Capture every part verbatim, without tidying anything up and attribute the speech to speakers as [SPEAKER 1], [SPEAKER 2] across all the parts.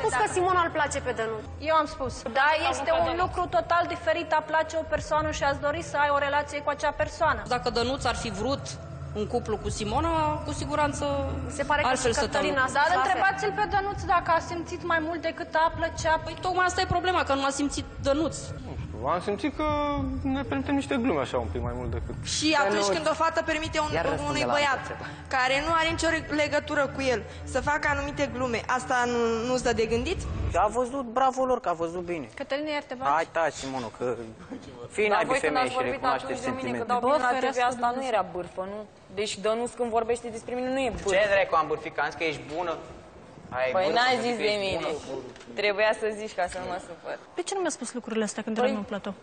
[SPEAKER 1] spus că Simona îl place pe Dănuț.
[SPEAKER 2] Eu am spus. Da, este un lucru total diferit a place o persoană și ați dori să ai o relație cu acea persoană.
[SPEAKER 3] Dacă Dănuț ar fi vrut un cuplu cu Simona, cu siguranță
[SPEAKER 1] se pare că
[SPEAKER 3] altfel
[SPEAKER 1] și Cătălina
[SPEAKER 3] să
[SPEAKER 2] Dar întrebați-l pe Dănuț dacă a simțit mai mult decât a plăcea.
[SPEAKER 3] Păi tocmai asta e problema, că nu a simțit Dănuț.
[SPEAKER 4] Am simțit că ne permitem niște glume așa un pic mai mult decât...
[SPEAKER 5] Și atunci când o fată permite un, unui băiat care nu are nicio legătură cu el să facă anumite glume, asta nu, nu-ți dă de gândit?
[SPEAKER 6] A văzut, bravo lor, că a văzut bine.
[SPEAKER 2] Cătălina, iar te bați?
[SPEAKER 6] Hai, taci, Simono, că fii naibii femeie și recunoaște sentimente.
[SPEAKER 7] Că dau bine la T V, asta nu era bârfă, nu? Deci Dănuț când vorbește despre mine nu e bârfă.
[SPEAKER 6] Ce dracu am bârfit, că am zis că ești bună?
[SPEAKER 7] Păi n-ai zis de mine. Trebuia să zici ca să nu mă supăr.
[SPEAKER 2] De ce nu mi-a spus lucrurile astea când eram în platou?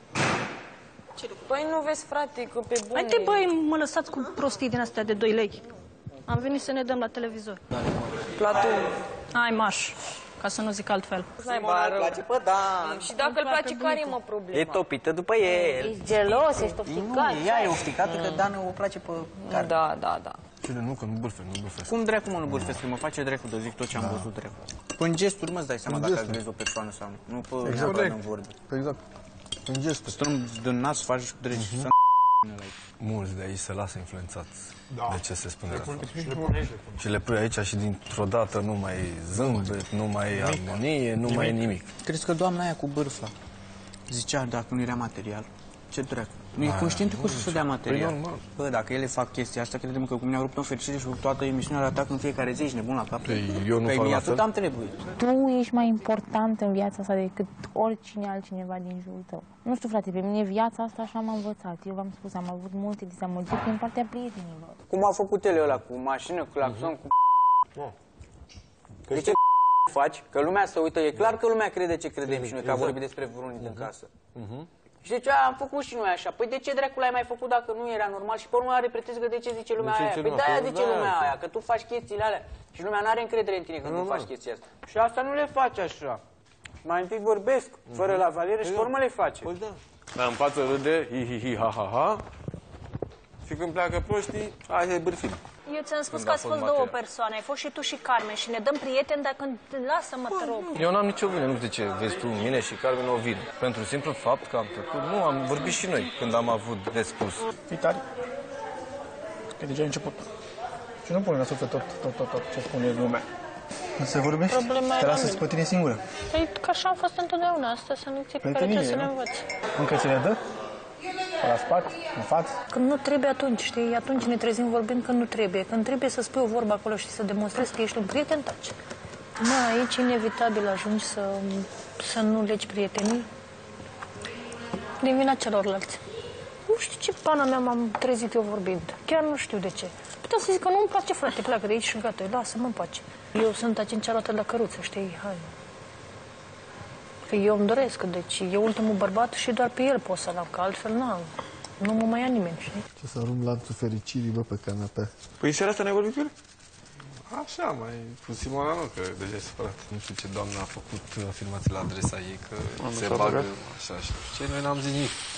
[SPEAKER 7] Păi nu vezi, frate, că pe bune...
[SPEAKER 2] Haide, băi, mă lăsați cu prostii din astea de doi lei. Am venit să ne dăm la televizor.
[SPEAKER 7] Platou.
[SPEAKER 2] Hai, maș, ca să nu zic altfel.
[SPEAKER 6] Simona îl place pe Dan.
[SPEAKER 7] Și dacă îl place, care e, mă, problema?
[SPEAKER 6] E topită după el.
[SPEAKER 7] Ești gelos, ești ofticat.
[SPEAKER 6] Nu, ea e ofticată, că Dan o place pe Carmen.
[SPEAKER 7] Da, da, da.
[SPEAKER 4] Cine nu, că nu bârfesc, nu bârfesc.
[SPEAKER 6] Cum dracu, mă, nu bârfesc? Mă face dracu de zic tot ce am văzut dracu. Până gesturi, mă, îți dai seama dacă vezi o persoană sau nu. Nu pe neapărat în vorbe.
[SPEAKER 4] Exact. În gesturi.
[SPEAKER 6] Strâmbi din nas, faci dregi să
[SPEAKER 4] mulți de aici se lasă influențați de ce se spune asta. Și le pui aici și dintr-o dată nu mai zâmbet, nu mai armonie, nu mai e nimic.
[SPEAKER 6] Crezi că doamna aia cu bârfa zicea dacă nu era material? Ce dracu? Nu e conștient că o să dea material. Bă, dacă ele fac chestia asta, credem că cum ne-au rupt în fericire și toată emisiunea la atac în fiecare zi, ești nebun la cap.
[SPEAKER 4] Eu nu fac la
[SPEAKER 6] atât am trebuit.
[SPEAKER 8] Tu ești mai important în viața asta decât oricine altcineva din jurul tău. Nu știu, frate, pe mine viața asta așa m-a învățat. Eu v-am spus, am avut multe dezamăgiri din partea prietenilor.
[SPEAKER 6] Cum a făcut ele ăla cu mașină, cu claxon, cu... De ce faci? Că lumea se uită, e clar că lumea crede ce credem și noi, că a vorbit despre vreunii din casă. Și de ce am făcut și noi așa? Păi de ce dracul ai mai făcut dacă nu era normal? Și pe urmă are pretenție că de ce zice lumea aia? Păi de-aia zice lumea aia, că tu faci chestiile alea. Și lumea nu are încredere în tine când tu faci chestia asta. Și asta nu le faci așa. Mai întâi vorbesc, fără la valiere, și pe urmă le face.
[SPEAKER 4] Dar în față râde, hi, hi, hi, ha, ha, ha. Și când pleacă proștii, hai să-i bârfim.
[SPEAKER 2] Eu ți-am spus că ați fost două persoane, ai fost și tu și Carmen și ne dăm prieteni, dacă lasă-mă, te rog.
[SPEAKER 4] Eu n-am nicio vină, nu știu de ce vezi tu mine și Carmen o vină. Pentru simplu fapt că am trecut, nu, am vorbit și noi când am avut de spus.
[SPEAKER 9] Fii tare, că deja ai început. Și nu pune la suflet tot, tot, tot, tot ce spune lumea. Nu se vorbești? Te lasă-ți pe tine singură.
[SPEAKER 2] Păi că așa am fost întotdeauna, astea sunt lecții pe care trebuie să le învăț.
[SPEAKER 9] Încă ți le dă? La spate, în față?
[SPEAKER 2] Când nu trebuie atunci, știi? Atunci ne trezim vorbind când nu trebuie. Când trebuie să spui o vorbă acolo și să demonstrezi că ești un prieten, taci. Da, aici inevitabil ajungi să, să nu legi prietenii din vina celorlalți. Nu știu ce pana mea m-am trezit eu vorbind. Chiar nu știu de ce. Puteam să zic că nu-mi place, frate, pleacă de aici și gata, lasă-mă în pace. Eu sunt a cincea roată la căruță, știi? Hai. Că eu îmi doresc, deci e ultimul bărbat și doar pe el pot să-l am, că altfel n-am. Nu mă mai ia nimeni, știi?
[SPEAKER 10] Ce să arunc lanțul fericirii, bă, pe canapea.
[SPEAKER 4] Păi seara asta n-ai vorbit cu el? Așa, mai cu Simona nu, că deja e supărat. Nu știu ce doamna a făcut afirmații la adresa ei, că se bagă așa și ce. Noi n-am zis nimic.